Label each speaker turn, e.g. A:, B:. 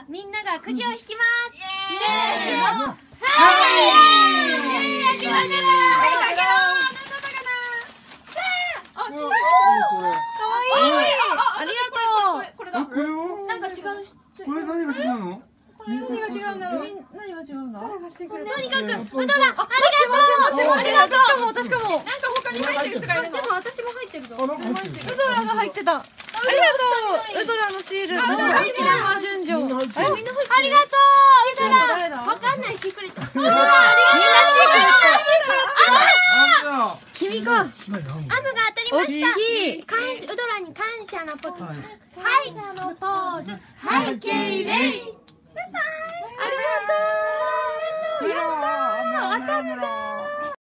A: みんながくじを引きます。せーの。はい。開けろ。はい、開けろ。あ、かわいい。ありがとう。これだ。なんか違う。
B: これ何が違うの？
A: 何が違うんだろう。何が違うんだ。
C: 誰がしてくれた？
A: とにかく、うどら、ありがとう。私かも。なんか他に入ってる人がいるの。でも私も入ってるぞ。うどらが入ってた。ありがとう。うどらのシール。うどら入ってる。順序。みんな入ってる。ありがとう。うどら。わかんないシークレット。みんなシークレット。君か。アムが当たりました。うどらに感謝のポーズ。はい。感謝のポーズ。はい、敬礼。バイバイ。ありがとう。当たった。